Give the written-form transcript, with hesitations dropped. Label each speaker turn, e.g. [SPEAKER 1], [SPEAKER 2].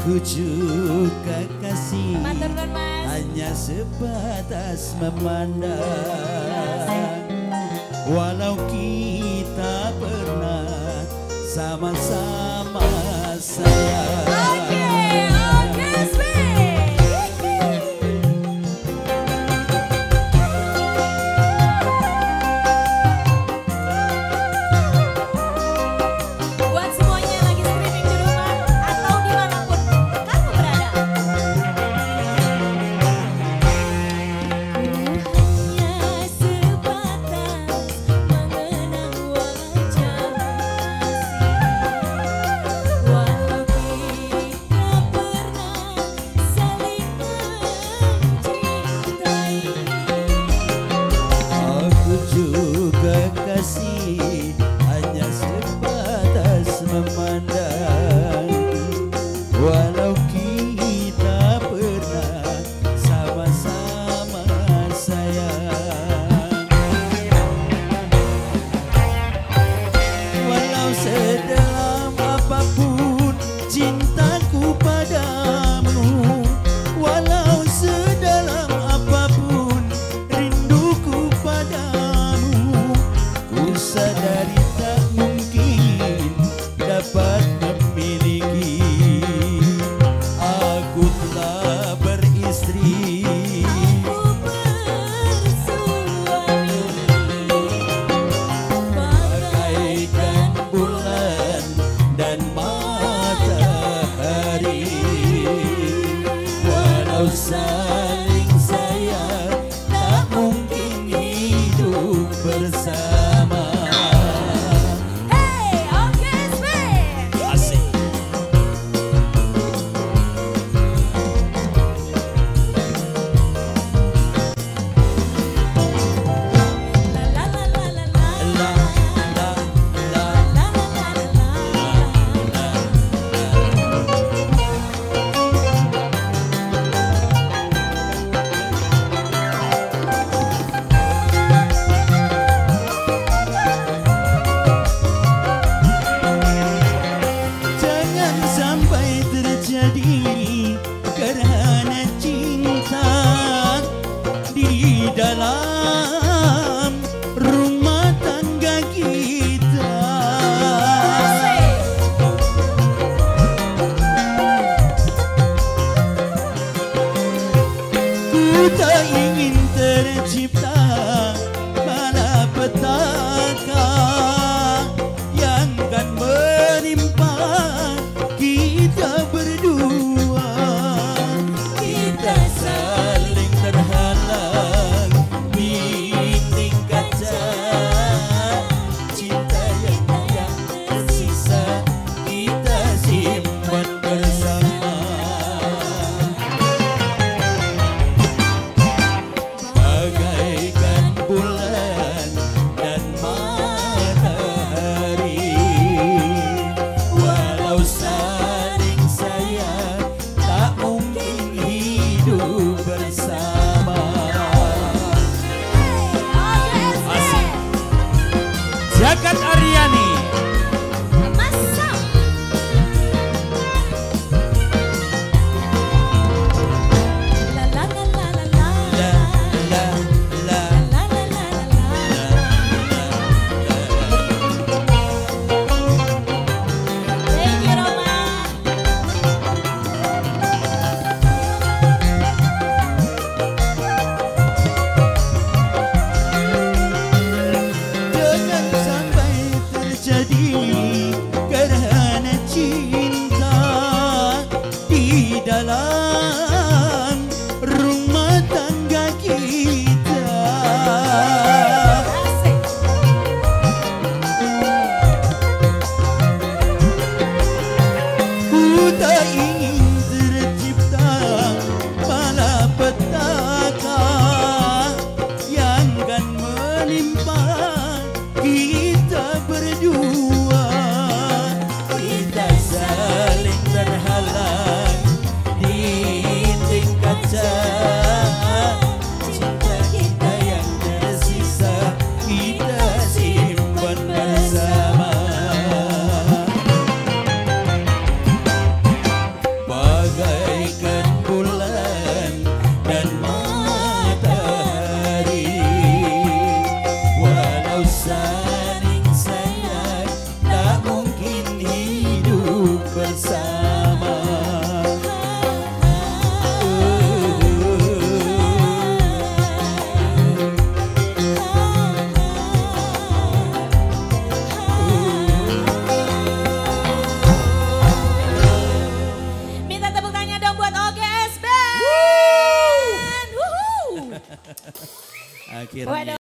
[SPEAKER 1] Aku juga kasih
[SPEAKER 2] Matur nuwun, Mas.
[SPEAKER 1] hanya sebatas memandang, walau kita pernah sama-sama sayang.
[SPEAKER 2] Buat semuanya yang lagi streaming di rumah atau dimanapun kamu berada. Hanya sebatas mengenang wajah walau kita pernah saling mencintai.
[SPEAKER 1] Aku juga kasih hanya sebatas memandang, walau kita pernah sama-sama sayang. Walau sedalam apapun cintaku padamu, walau sedalam apapun rinduku padamu, ku sadari tak mungkin dapat memiliki. Aku telah beristri,
[SPEAKER 2] Aku bersuami
[SPEAKER 1] bagaikan bulan dan matahari, walau saling sayang tak mungkin hidup bersama.
[SPEAKER 2] Hey, Orkestra.
[SPEAKER 1] Asik.
[SPEAKER 2] La la la la la la.
[SPEAKER 1] La, la, la,
[SPEAKER 2] La la la la la.
[SPEAKER 1] Jangan sampai terjadi kerana cinta di dalam rumah tangga kita. Ku tak ingin tercipta malapetaka yang kan menimpa kita berdua. Kita saling terhalang dinding kaca, cinta yang tersisa kita simpan bersama. Akhirnya.
[SPEAKER 2] Waduh.